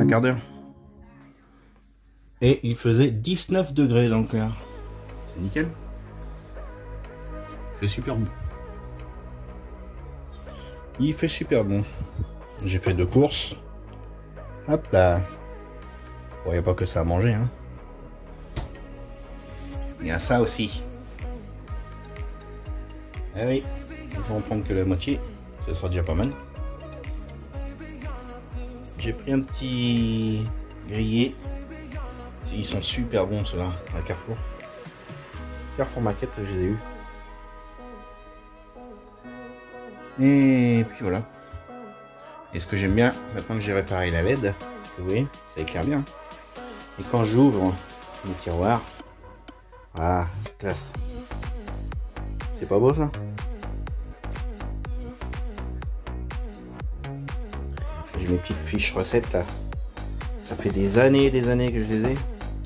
quart d'heure. Et il faisait 19 degrés dans le cœur. C'est nickel. Il fait super bon. Il fait super bon. J'ai fait 2 courses. Hop là. Bon, il n'y a pas que ça à manger, hein. Il y a ça aussi. Ah oui, je vais en prendre que la moitié. Ça sera déjà pas mal. J'ai pris un petit grillé. Ils sont super bons ceux-là à Carrefour. Carrefour Market, je les ai eus. Et puis voilà. Et ce que j'aime bien, maintenant que j'ai réparé la LED, vous voyez, ça éclaire bien. Et quand j'ouvre le tiroir, ah, c'est classe. C'est pas beau ça? J'ai mes petites fiches recettes là. Ça fait des années que je les ai.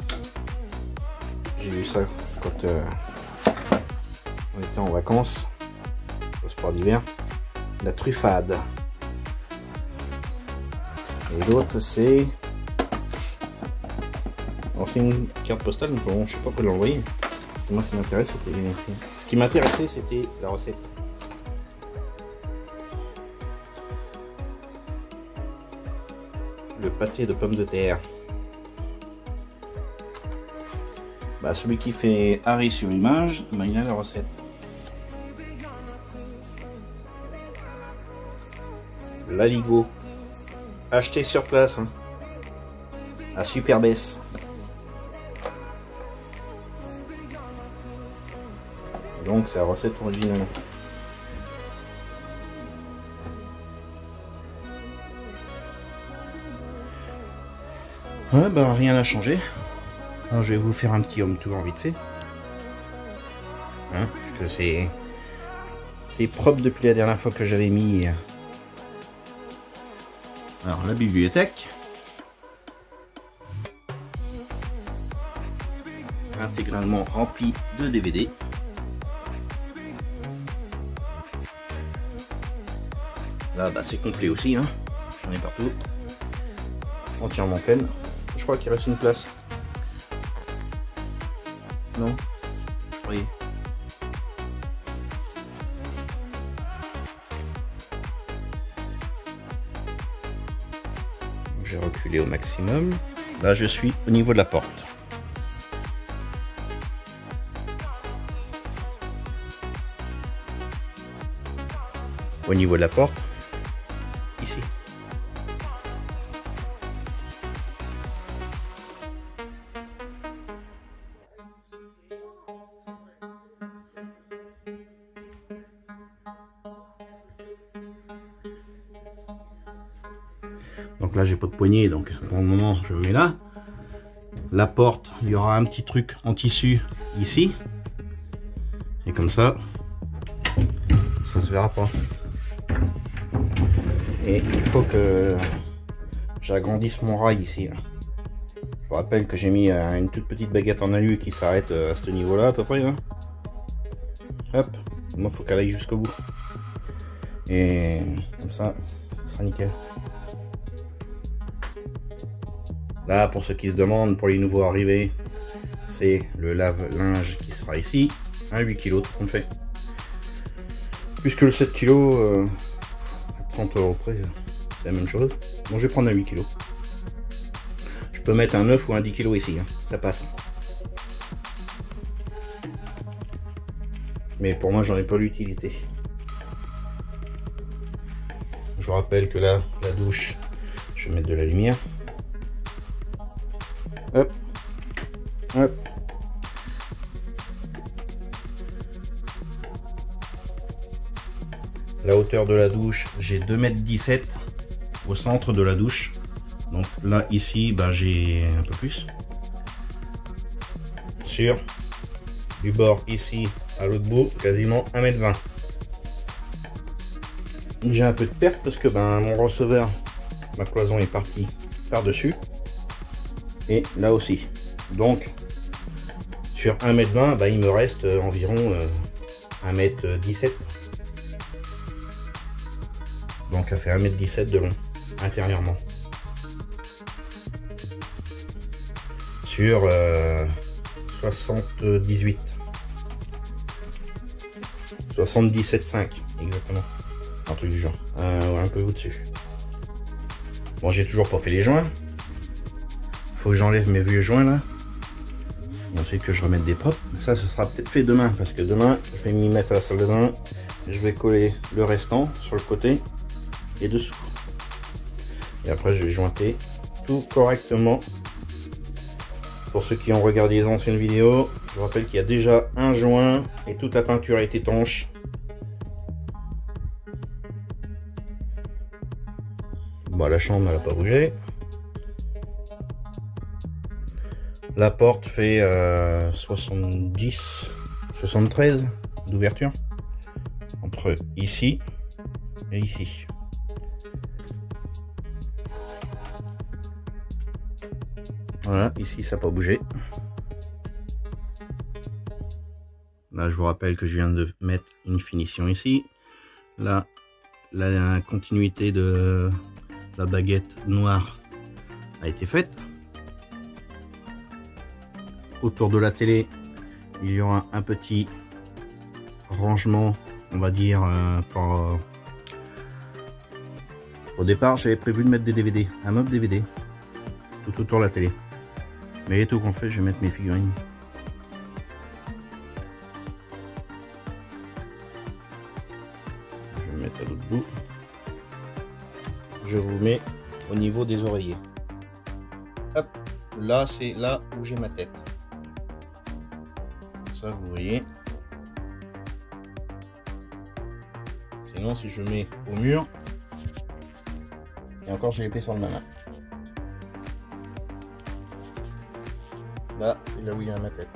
J'ai eu ça quand on était en vacances au sport d'hiver. La truffade. Et l'autre c'est... Alors c'est une carte postale, mais bon, je sais pas quoi l'envoyer. Moi ce qui m'intéresse c'était... Ce qui m'intéressait c'était la recette. Le pâté de pommes de terre. Bah, celui qui fait arrêt sur image, bah, il a la recette. L'aligot. Acheté sur place. Hein. À super baisse. Donc c'est la recette originale. Ouais, bah rien n'a changé. Alors, je vais vous faire un petit home tour vite fait. Hein, parce que c'est propre depuis la dernière fois que j'avais mis. Alors la bibliothèque. Intégralement remplie de DVD. Là bah c'est complet aussi, hein. J'en ai partout. Entièrement pleine. Je crois qu'il reste une place. Non? Oui. J'ai reculé au maximum. Là je suis au niveau de la porte. Au niveau de la porte. Ici. Donc là j'ai pas de poignée, donc pour le moment je me mets là. La porte, il y aura un petit truc en tissu ici. Et comme ça se verra pas. Et il faut que j'agrandisse mon rail ici. Là. Je vous rappelle que j'ai mis une toute petite baguette en alu qui s'arrête à ce niveau là à peu près. Là. Hop, moi il faut qu'elle aille jusqu'au bout. Et comme ça, ça sera nickel. Là, pour ceux qui se demandent, pour les nouveaux arrivés, c'est le lave-linge qui sera ici, à 8 kg qu'on fait. Puisque le 7 kg, à 30 € près, c'est la même chose. Bon, je vais prendre un 8 kg. Je peux mettre un 9 ou un 10 kg ici, hein, ça passe. Mais pour moi, j'en ai pas l'utilité. Je vous rappelle que là, la douche, je vais mettre de la lumière. Hop, hop. La hauteur de la douche, j'ai 2,17 m au centre de la douche. Donc là, ici, bah, j'ai un peu plus. Sur du bord ici à l'autre bout, quasiment 1,20 m. J'ai un peu de perte parce que ben, mon receveur, ma cloison est partie par-dessus. Et là aussi. Donc, sur 1,20 m, bah, il me reste environ 1,17 m. Donc, ça fait 1,17 m de long, intérieurement. sur 78. 77,5 exactement. Un truc du genre. Un peu au-dessus. Bon, j'ai toujours pas fait les joints. Faut que j'enlève mes vieux joints là. Et ensuite que je remette des propres. Ça, ce sera peut-être fait demain. Parce que demain, je vais m'y mettre à la salle de bain. Je vais coller le restant sur le côté et dessous. Et après, je vais jointer tout correctement. Pour ceux qui ont regardé les anciennes vidéos, je vous rappelle qu'il y a déjà un joint et toute la peinture est étanche. Bon, la chambre, elle n'a pas bougé. La porte fait 70, 73 d'ouverture. Entre ici et ici. Voilà, ici ça n'a pas bougé. Là, je vous rappelle que je viens de mettre une finition ici. Là, la continuité de la baguette noire a été faite. Autour de la télé, il y aura un petit rangement, on va dire, au départ, j'avais prévu de mettre des DVD, un meuble DVD, tout autour de la télé. Mais tout qu'on fait, je vais mettre mes figurines. Je vais mettre à l'autre bout. Je vous mets au niveau des oreillers. Hop, là c'est là où j'ai ma tête. Ça vous voyez. Sinon si je mets au mur, et encore j'ai l'épée sur le malin. Là c'est là où il y a ma tête.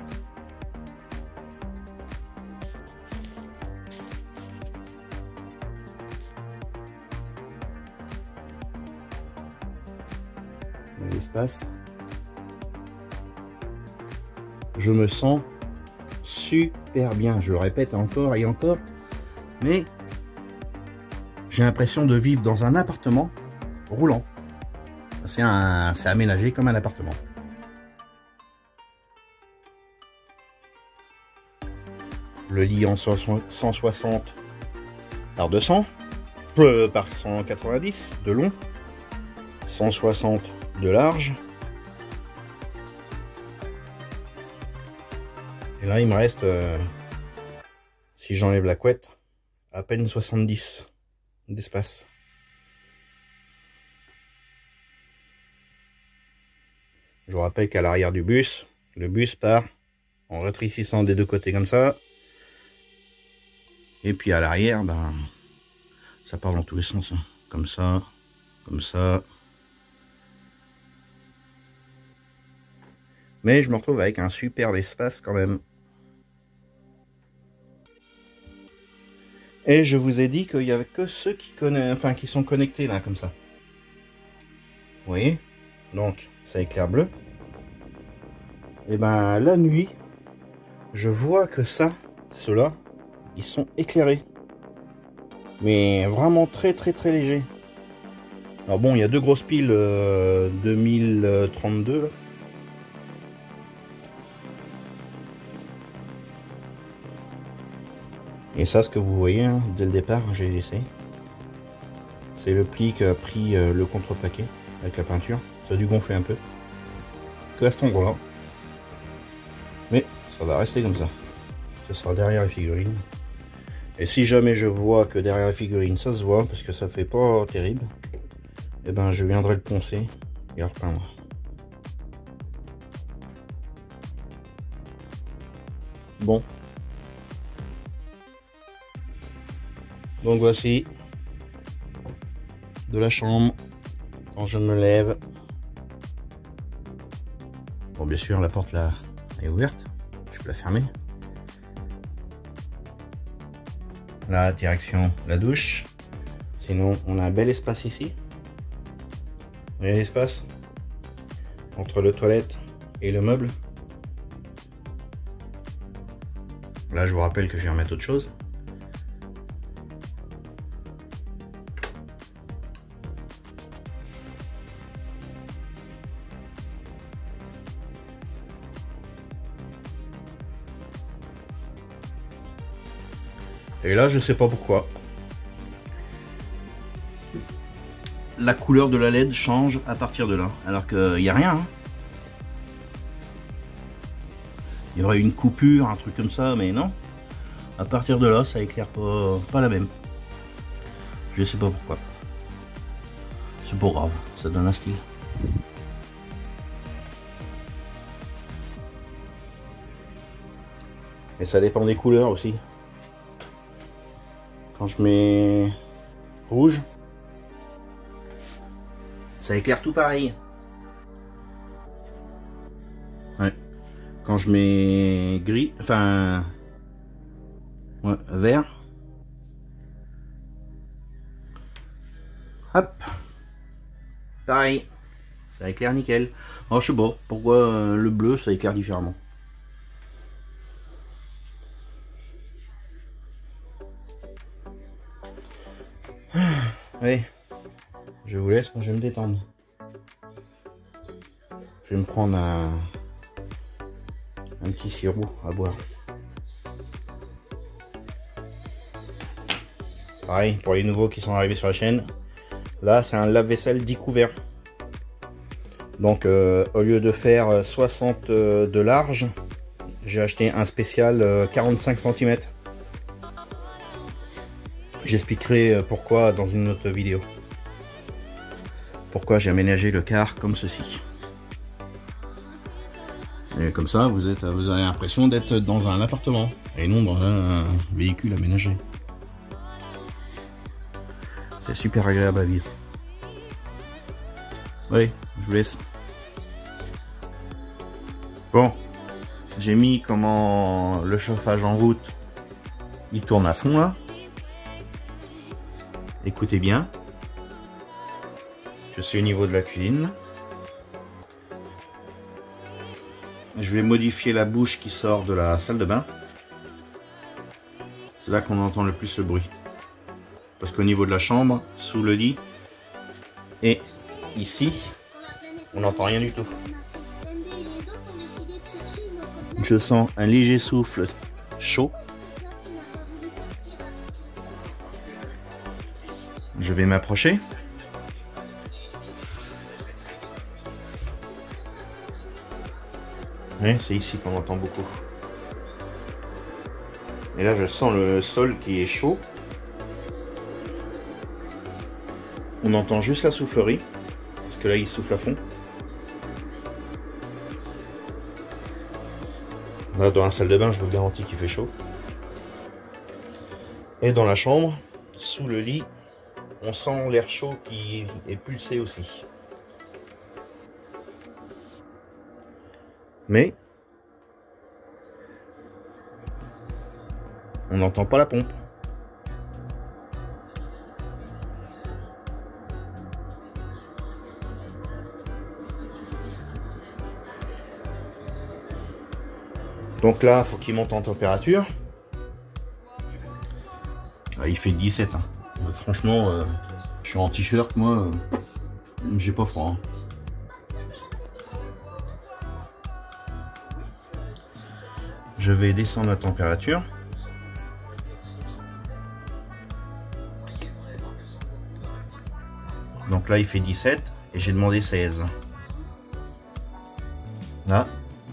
L'espace. Je me sens super bien, je le répète encore et encore, mais j'ai l'impression de vivre dans un appartement roulant. C'est aménagé comme un appartement. Le lit en 160 par 200 par 190 de long, 160 de large. Et là il me reste, si j'enlève la couette, à peine 70 d'espace. Je vous rappelle qu'à l'arrière du bus, le bus part en rétrécissant des deux côtés comme ça. Et puis à l'arrière, ben, ça part dans tous les sens, hein. Comme ça, comme ça. Mais je me retrouve avec un superbe espace quand même. Et je vous ai dit qu'il n'y avait que ceux qui connaissent, enfin qui sont connectés là, comme ça. Vous voyez? Donc, ça éclaire bleu. Et ben la nuit, je vois que ça, ceux-là, ils sont éclairés. Mais vraiment très léger. Alors bon, il y a deux grosses piles 2032 là. Et ça, ce que vous voyez, hein, dès le départ, j'ai laissé. C'est le pli qui a pris le contreplaqué avec la peinture. Ça a dû gonfler un peu. Que à cet endroit-là. Mais ça va rester comme ça. Ce sera derrière la figurine. Et si jamais je vois que derrière la figurine, ça se voit, parce que ça fait pas terrible, et ben je viendrai le poncer et le repeindre. Bon. Donc voici de la chambre quand je me lève. Bon, bien sûr la porte là est ouverte, je peux la fermer. Là, direction la douche. Sinon on a un bel espace ici. Vous voyez l'espace entre le toilette et le meuble. Là je vous rappelle que je vais remettre autre chose. Et là, je sais pas pourquoi. La couleur de la LED change à partir de là, alors qu'il n'y a rien. Hein. Il y aurait une coupure, un truc comme ça, mais non. À partir de là, ça éclaire pas la même. Je sais pas pourquoi. C'est pas grave, ça donne un style. Et ça dépend des couleurs aussi. Quand je mets rouge, ça éclaire tout pareil. Ouais. Quand je mets gris, enfin ouais, vert, hop, pareil, ça éclaire nickel. Alors je sais pas pourquoi le bleu ça éclaire différemment. Allez, je vous laisse, moi je vais me détendre. Je vais me prendre un petit sirop à boire. Pareil, pour les nouveaux qui sont arrivés sur la chaîne, là c'est un lave-vaisselle 10 couverts. Donc au lieu de faire 60 de large, j'ai acheté un spécial 45 cm. J'expliquerai pourquoi dans une autre vidéo. Pourquoi j'ai aménagé le car comme ceci. Et comme ça, vous avez l'impression d'être dans un appartement et non dans un véhicule aménagé. C'est super agréable à vivre. Allez, je vous laisse. Bon, j'ai mis comment le chauffage en route, il tourne à fond là. Écoutez bien. Je suis au niveau de la cuisine. Je vais modifier la bouche qui sort de la salle de bain. C'est là qu'on entend le plus le bruit. Parce qu'au niveau de la chambre, sous le lit et ici, on n'entend rien du tout. Je sens un léger souffle chaud. Je vais m'approcher. Oui, c'est ici qu'on entend beaucoup. Et là, je sens le sol qui est chaud. On entend juste la soufflerie. Parce que là, il souffle à fond. Là, dans la salle de bain, je vous garantis qu'il fait chaud. Et dans la chambre, sous le lit, on sent l'air chaud qui est pulsé aussi. Mais on n'entend pas la pompe. Donc là, il faut qu'il monte en température. Ah, il fait 17. Hein. Franchement, je suis en t-shirt, moi, j'ai pas froid. Hein. Je vais descendre la température. Donc là, il fait 17 et j'ai demandé 16. Là.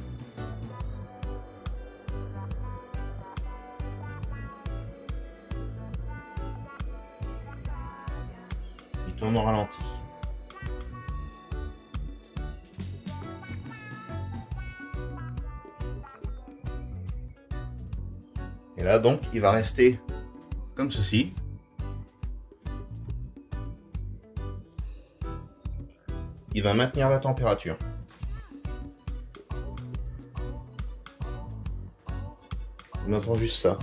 Il tourne au ralenti. Et là, donc, il va rester comme ceci. Il va maintenir la température. On entend juste ça.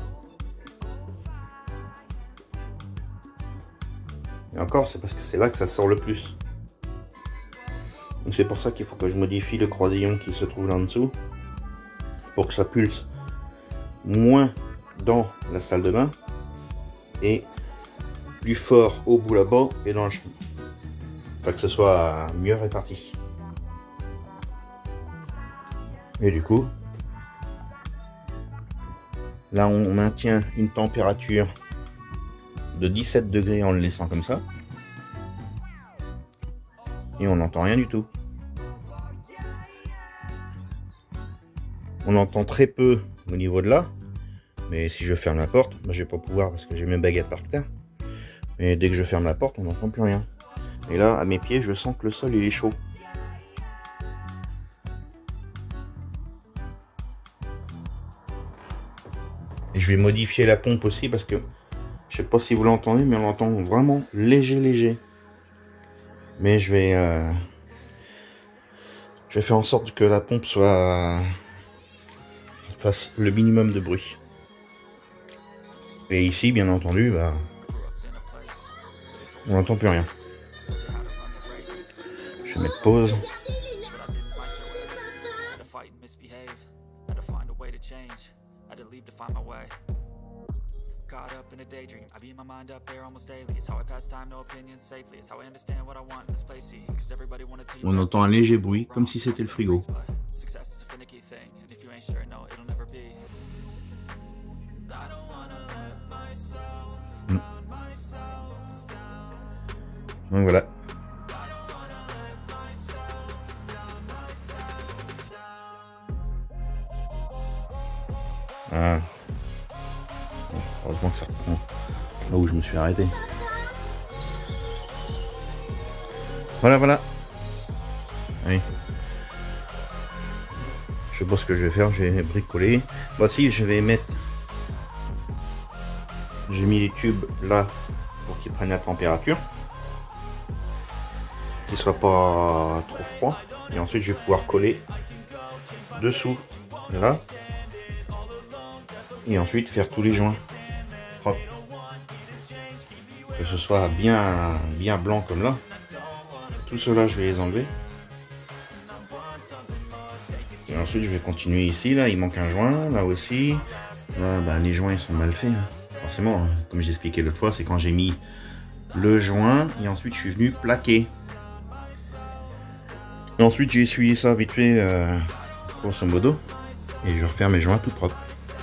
Et encore, c'est parce que c'est là que ça sort le plus. Donc c'est pour ça qu'il faut que je modifie le croisillon qui se trouve là en dessous. Pour que ça pulse moins dans la salle de bain. Et plus fort au bout là-bas et dans le chemin. Enfin, que ce soit mieux réparti. Et du coup, Là, on maintient une température de 17 degrés en le laissant comme ça. Et on n'entend rien du tout. On entend très peu au niveau de là. Mais si je ferme la porte, bah, je vais pas pouvoir parce que j'ai mes baguettes par terre. Mais dès que je ferme la porte, on n'entend plus rien. Et là, à mes pieds, je sens que le sol il est chaud. Et je vais modifier la pompe aussi parce que je sais pas si vous l'entendez, mais on l'entend vraiment léger. Mais je vais faire en sorte que la pompe fasse le minimum de bruit. Et ici, bien entendu, bah, on n'entend plus rien. Je vais mettre pause. On entend un léger bruit, comme si c'était le frigo. Donc voilà. Ah. Heureusement que ça reprend là où je me suis arrêté. Voilà. Allez. Je sais pas ce que je vais faire, je vais bricoler. Voici, je vais mettre... J'ai mis les tubes là pour qu'ils prennent la température. Qu'il soit pas trop froid. Et ensuite, je vais pouvoir coller dessous, là. Et ensuite, faire tous les joints propres. Que ce soit bien blanc comme là. Tout cela, je vais les enlever. Et ensuite, je vais continuer ici. Là, il manque un joint. Là aussi. Là, bah, les joints, ils sont mal faits. Forcément, hein. Comme j'ai expliqué l'autre fois, c'est quand j'ai mis le joint. Et ensuite, je suis venu plaquer. Et ensuite, j'ai essuyé ça vite fait, grosso modo. Et je refais mes joints tout propres.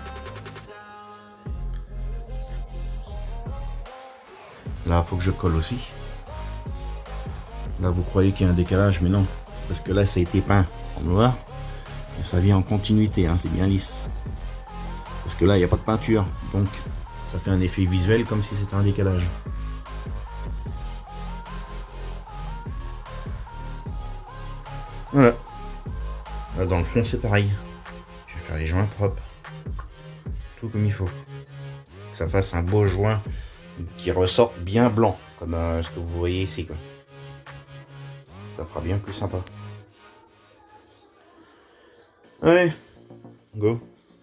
Là, il faut que je colle aussi. Là, vous croyez qu'il y a un décalage, mais non. Parce que là, ça a été peint en noir. Et ça vient en continuité, hein, c'est bien lisse. Parce que là, il n'y a pas de peinture. Donc, ça fait un effet visuel comme si c'était un décalage. Voilà. Là, dans le fond, c'est pareil. Je vais faire les joints propres. Tout comme il faut. Que ça fasse un beau joint qui ressorte bien blanc. Comme ce que vous voyez ici, quoi. Ça fera bien plus sympa. Allez, go.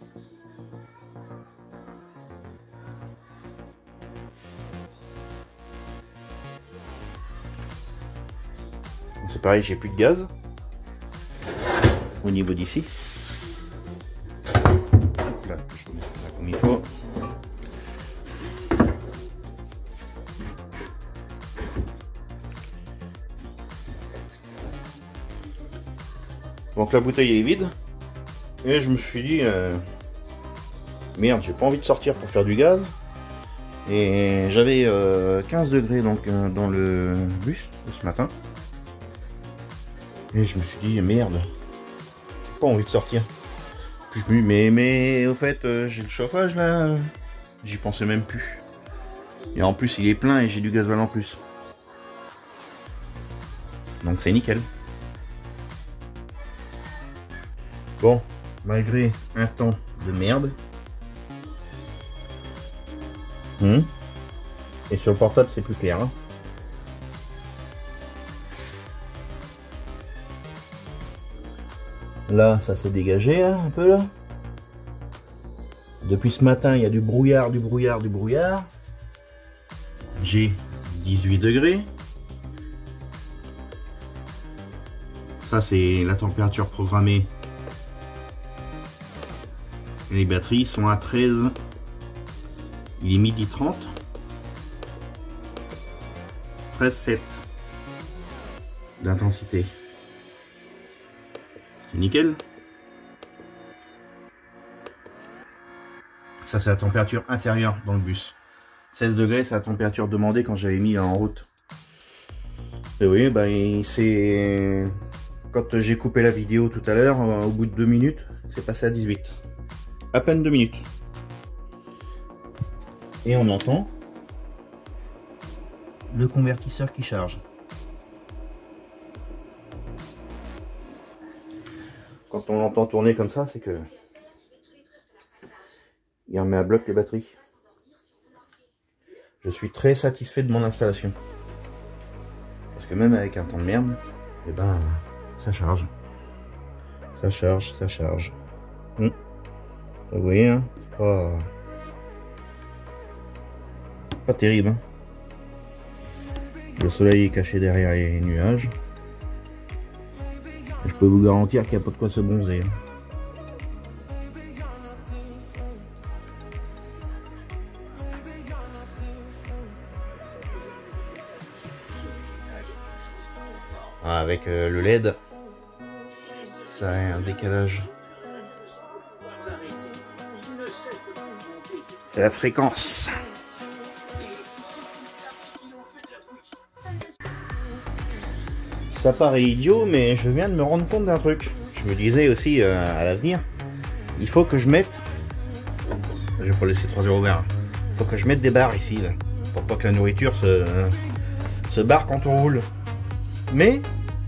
C'est pareil, j'ai plus de gaz au niveau d'ici. Hop là, je vais mettre ça comme il faut. Donc la bouteille est vide. Et je me suis dit, merde, j'ai pas envie de sortir pour faire du gaz. Et j'avais 15 degrés donc, dans le bus ce matin. Et je me suis dit, merde, pas envie de sortir. Puis je me dis, mais au fait, j'ai le chauffage là. J'y pensais même plus. Et en plus, il est plein et j'ai du gasoil en plus. Donc c'est nickel. Bon, malgré un temps de merde. Et sur le portable, c'est plus clair. Hein. Là, ça s'est dégagé hein, un peu là. Depuis ce matin, il y a du brouillard. J'ai 18 degrés. Ça, c'est la température programmée. Les batteries sont à 13. Il est midi 30. 13,7 d'intensité. C'est nickel. Ça c'est la température intérieure dans le bus. 16 degrés, c'est la température demandée quand j'avais mis en route. Et oui, ben c'est... Quand j'ai coupé la vidéo tout à l'heure, au bout de 2 minutes, c'est passé à 18. À peine 2 minutes. Et on entend le convertisseur qui charge. Quand on l'entend tourner comme ça, c'est que il remet à bloc les batteries. Je suis très satisfait de mon installation. Parce que même avec un temps de merde, et ben ça charge. Ça charge, ça charge. Vous voyez, hein, pas terrible. Hein. Le soleil est caché derrière les nuages. Je peux vous garantir qu'il n'y a pas de quoi se bronzer. Hein. Ah, avec le LED, ça a un décalage. C'est la fréquence. Ça paraît idiot, mais je viens de me rendre compte d'un truc. Je me disais aussi à l'avenir, il faut que je mette... Je vais pas laisser 3 euros ouverts. Il faut que je mette des barres ici, là, pour pas que la nourriture se barre quand on roule. Mais,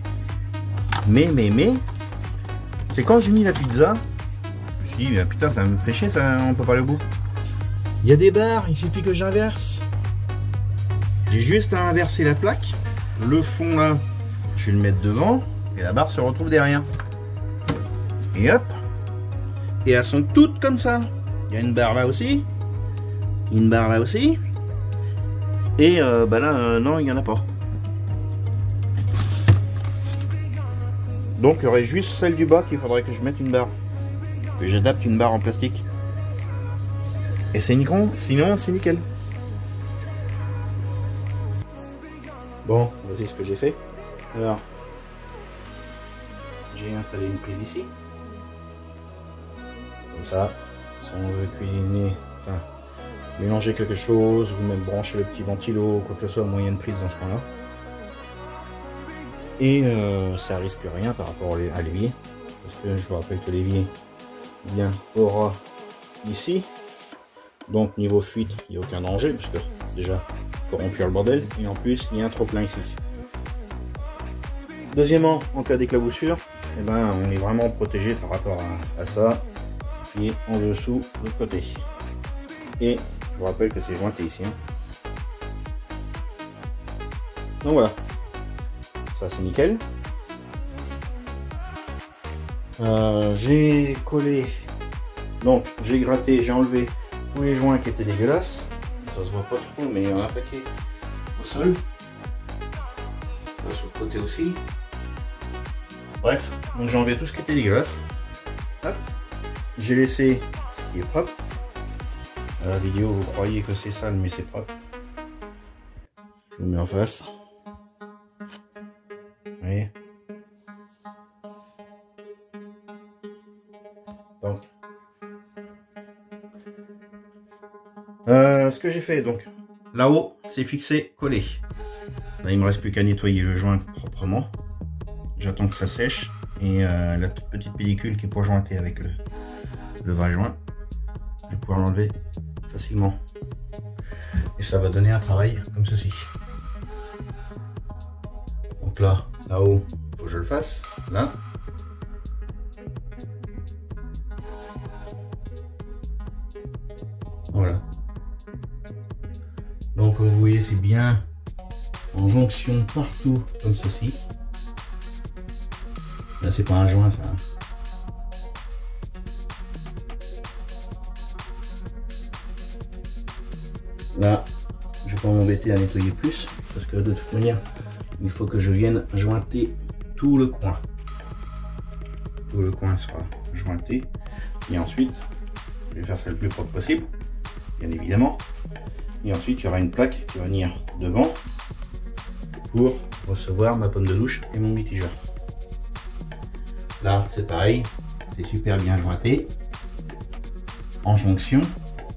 c'est quand j'ai mis la pizza, je me suis dit, putain, ça me fait chier, ça, on peut pas aller au bout. Il y a des barres, il suffit que j'inverse. J'ai juste à inverser la plaque, le fond là, je vais le mettre devant, et la barre se retrouve derrière. Et hop, et elles sont toutes comme ça. Il y a une barre là aussi, une barre là aussi, et bah là, non, il n'y en a pas. Donc il y aurait juste celle du bas qu'il faudrait que je mette une barre. Que j'adapte une barre en plastique. Et c'est nickel, sinon c'est nickel. Bon, voici ce que j'ai fait. Alors, j'ai installé une prise ici. Comme ça, si on veut cuisiner, enfin, mélanger quelque chose, ou même brancher le petit ventilo, quoi que ce soit, moyen de prise dans ce coin-là. Et ça risque rien par rapport à l'évier, parce que je vous rappelle que l'évier aura ici, donc niveau fuite il n'y a aucun danger, puisque déjà il faut remplir le bordel, et en plus il y a un trop plein ici. Deuxièmement, en cas d'éclaboussure, eh ben, on est vraiment protégé par rapport à ça, qui est en dessous de l'autre côté. Et je vous rappelle que c'est jointé ici. Hein. Donc voilà. Ça c'est nickel. J'ai collé, donc j'ai gratté, j'ai enlevé tous les joints qui étaient dégueulasses. Ça se voit pas trop, mais il y en a un paquet au sol. Ça sur le côté aussi. Bref, donc j'ai enlevé tout ce qui était dégueulasse. J'ai laissé ce qui est propre. À la vidéo, vous croyez que c'est sale, mais c'est propre. Je vous mets en face. Oui. Donc, ce que j'ai fait, donc là-haut, c'est fixé, collé. Là, il me reste plus qu'à nettoyer le joint proprement. J'attends que ça sèche et la toute petite pellicule qui est pour jointer avec le vrai joint, je vais pouvoir l'enlever facilement. Et ça va donner un travail comme ceci. Donc là-haut, il faut que je le fasse. Là. Voilà. Donc comme vous voyez, c'est bien en jonction partout comme ceci. Là, c'est pas un joint, ça. Là, je vais pas m'embêter à nettoyer plus, parce que de toute manière, il faut que je vienne jointer tout le coin. Tout le coin sera jointé. Et ensuite, je vais faire ça le plus propre possible, bien évidemment. Et ensuite, il y aura une plaque qui va venir devant pour recevoir ma pomme de douche et mon mitigeur. Là, c'est pareil, c'est super bien jointé, en jonction,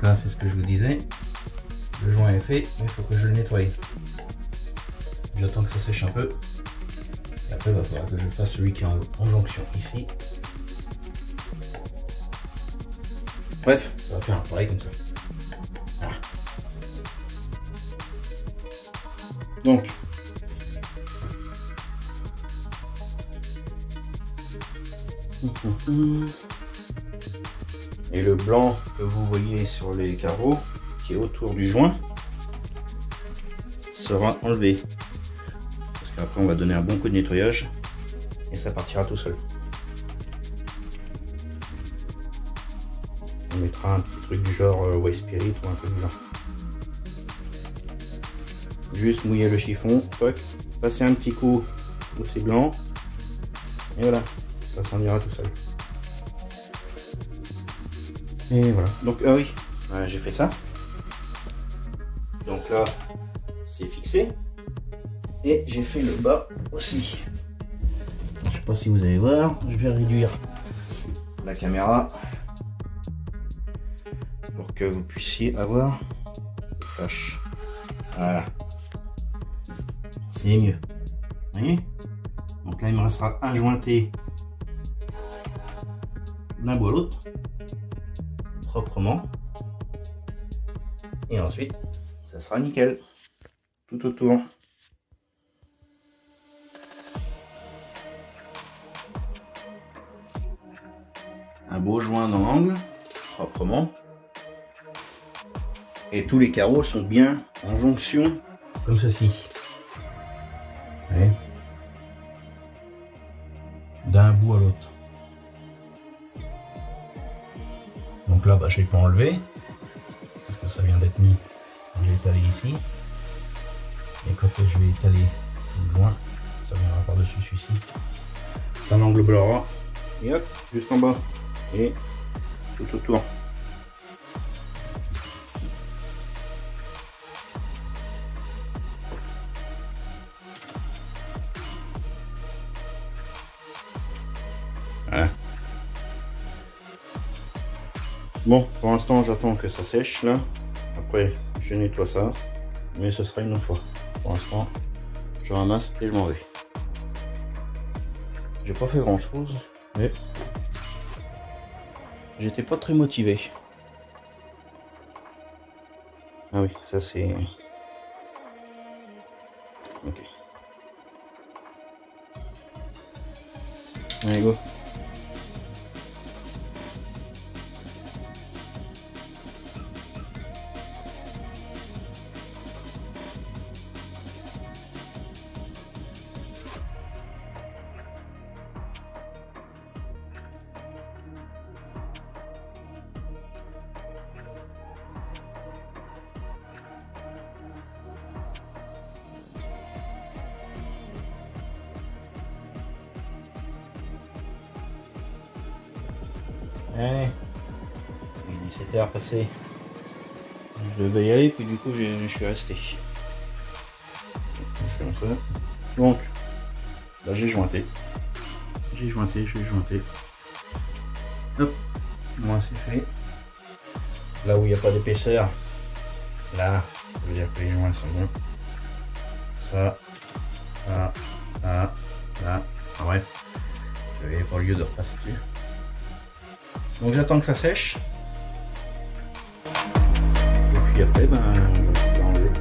Donc là, c'est ce que je vous disais. Le joint est fait, mais il faut que je le nettoie. J'attends que ça sèche un peu. Et après, il va falloir que je fasse celui qui est en jonction ici. Bref, ça va faire un pareil comme ça. Voilà. Donc, et le blanc que vous voyez sur les carreaux qui est autour du joint sera enlevé, parce qu'après on va donner un bon coup de nettoyage et ça partira tout seul. On mettra un petit truc du genre White Spirit ou un peu de là. Juste mouiller le chiffon, toc, passer un petit coup où c'est blanc et voilà, ça s'en ira tout seul. Et voilà, donc ah oui, j'ai fait ça. Donc là, c'est fixé. Et j'ai fait le bas aussi. Je sais pas si vous allez voir, je vais réduire la caméra pour que vous puissiez avoir le flash. Voilà. C'est mieux. Vous voyez? Donc là, il me restera un jointé d'un bout à l'autre, proprement. Et ensuite, ça sera nickel. Tout autour. Un beau joint dans l'angle, proprement. Et tous les carreaux sont bien en jonction, comme ceci. D'un bout à l'autre. Donc là, je vais pas enlever, parce que ça vient d'être mis. Je vais étaler ici. Et quand je vais étaler le joint, ça viendra par-dessus celui-ci. Ça l'englobera. Et hop, juste en bas. Et tout autour. Voilà. Bon, pour l'instant, j'attends que ça sèche là. Après, je nettoie ça. Mais ce sera une autre fois. Pour l'instant, je ramasse et je m'en vais. J'ai pas fait grand chose, mais j'étais pas très motivé. Ah oui, ça c'est... Ok. Allez, go. Allez, il est 7 heures passées. Je devais y aller, puis du coup je suis resté. Je fais comme ça. Donc, là j'ai jointé. Je vais jointer. Hop, moi c'est fait. Là où il n'y a pas d'épaisseur, là, ça veut dire que les joints sont bons. Ça, là. Enfin, bref, je vais pas lieu de repasser dessus. Donc j'attends que ça sèche. Et puis après, je vais l'enlever.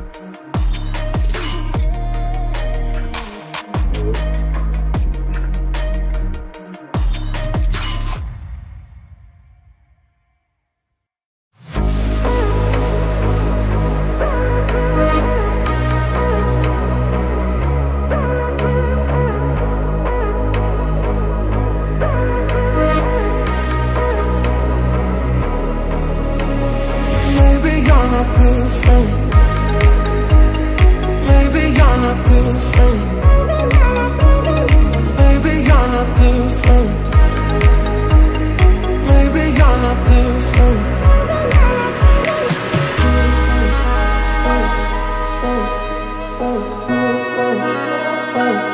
Oh